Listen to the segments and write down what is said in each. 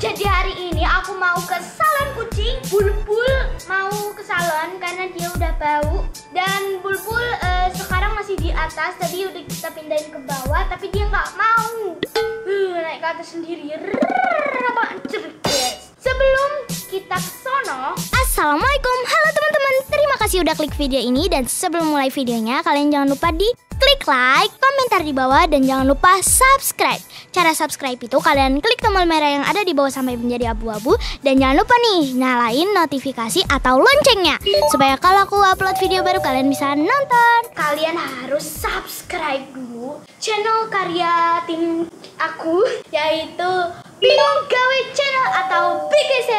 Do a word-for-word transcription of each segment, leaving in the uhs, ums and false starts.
Jadi hari ini aku mau ke salon kucing. Bulbul mau ke salon karena dia udah bau. Dan Bulbul uh, sekarang masih di atas. Tadi udah kita pindahin ke bawah, tapi dia nggak mau. Uh, naik ke atas sendiri. Sebelum kita ke sono, assalamualaikum, halo teman-teman. Terima kasih udah klik video ini. Dan sebelum mulai videonya, kalian jangan lupa di klik like, komentar di bawah, dan jangan lupa subscribe. Cara subscribe itu kalian klik tombol merah yang ada di bawah sampai menjadi abu-abu. Dan jangan lupa nih, nyalain notifikasi atau loncengnya, supaya kalau aku upload video baru kalian bisa nonton. Kalian harus subscribe dulu channel karya tim aku, yaitu Bingung Gawe Channel atau B G C.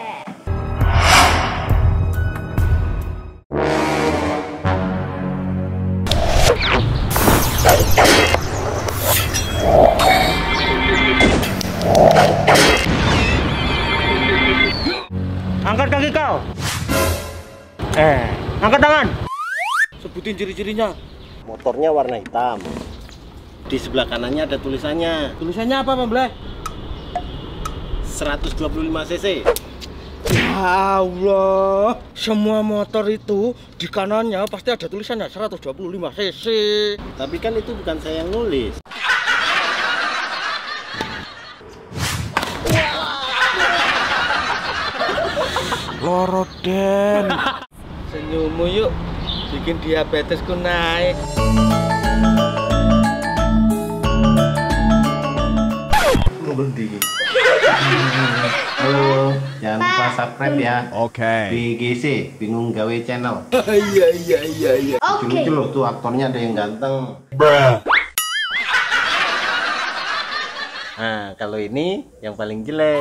Angkat kaki kau. Eh, angkat tangan. Sebutin ciri-cirinya. Motornya warna hitam. Di sebelah kanannya ada tulisannya. Tulisannya apa, Bang Bleh? seratus dua puluh lima cc. Ya Allah, semua motor itu di kanannya pasti ada tulisannya seratus dua puluh lima cc. Tapi kan itu bukan saya yang nulis. Loro Den. Senyummu yuk, bikin diabetesku naik. Berhenti. Halo, jangan lupa subscribe ya. Oke. B G C, Bingung Gawe Channel. Iya iya iya iya. Oke. Lucu loh tuh aktornya, ada yang ganteng. Bruh. Nah, kalau ini yang paling jelek.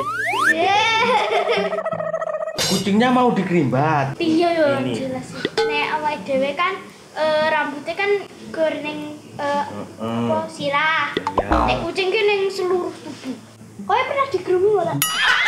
Kucingnya mau dikerimbat. Iya yo, Ini. jelas sih. Nek awake dhewe kan eh, rambutnya kan goreng eh, Mm-mm. apa sirah. Ya. Nek kucing ki ning seluruh tubuh. Kowe pernah digrooming ora?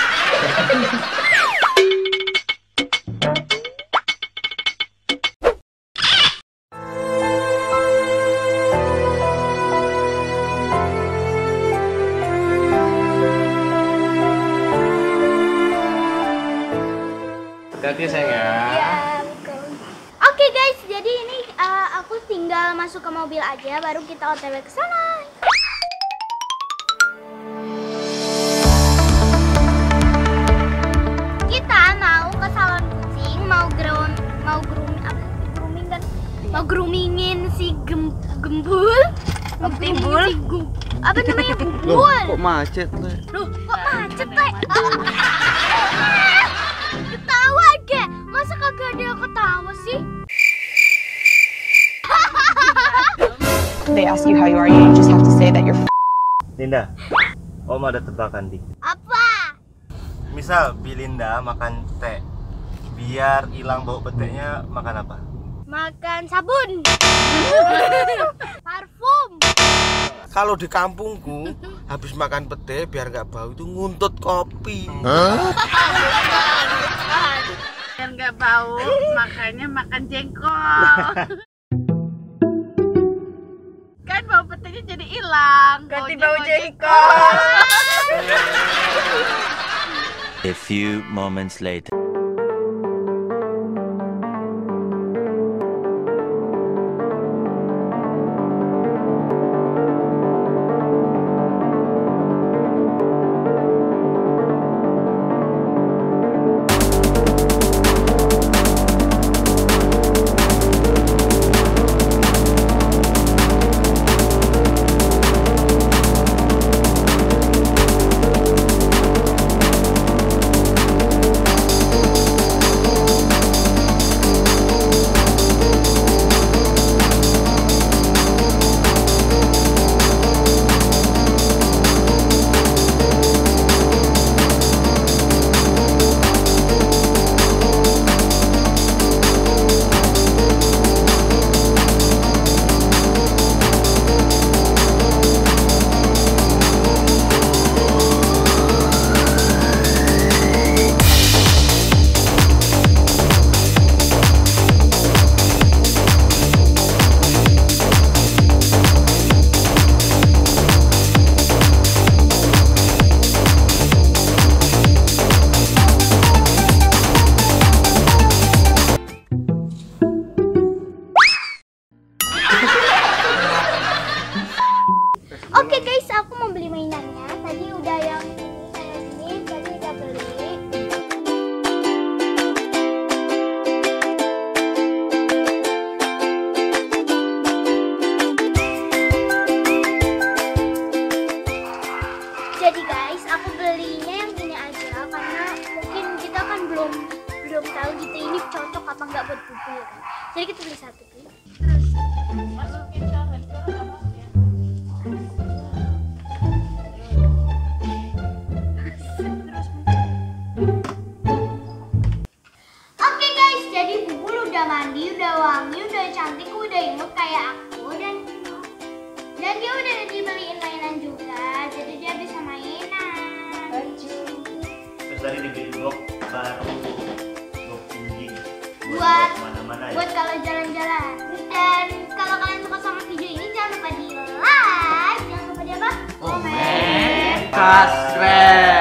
Hati-hati sayang ya. Iya, betul. Oke guys, jadi ini eh, aku tinggal masuk ke mobil aja, baru kita O T W ke sana. Kita mau ke salon kucing, mau groom, mau grooming apa? Grooming kan? Mau groomingin si gem, gembul. Mau timbul? Si gu- apa namanya? Gembul. Kok macet, Le? Loh, kok macet, Teh? Ketawa, Ge. Masa kagak ada yang ketawa sih? They ask you how you are, you just have to say that you're Linda, Om ada tebakan dik. Apa? Misal Bilinda makan teh, biar hilang bau peteknya makan apa? Makan sabun. Parfum. Kalau di kampungku, habis makan pete biar nggak bau itu nguntut kopi. Biar nggak bau, makanya makan jengkol. Kan bau petenya jadi hilang. Ganti Baunya bau jengkol. A few moments later. ada yang kayak gini, tadi udah beli. Jadi guys, aku belinya yang ini aja karena mungkin kita kan belum belum tahu gitu ini cocok apa enggak buat buku ya kan. Jadi kita beli satu tuh. Terus Masukin ke handphone apa ya? Oke guys, jadi Bubul udah mandi, udah wangi, udah cantik, udah imut kayak aku dan dan dia udah dibeliin mainan juga, jadi dia bisa mainan. Terus tadi dibeli box baru, box tinggi Buat mana-mana ya. buat kalau jalan-jalan. Dan kalau kalian suka sama video ini jangan lupa di like, jangan lupa di apa? Komen. Subscribe.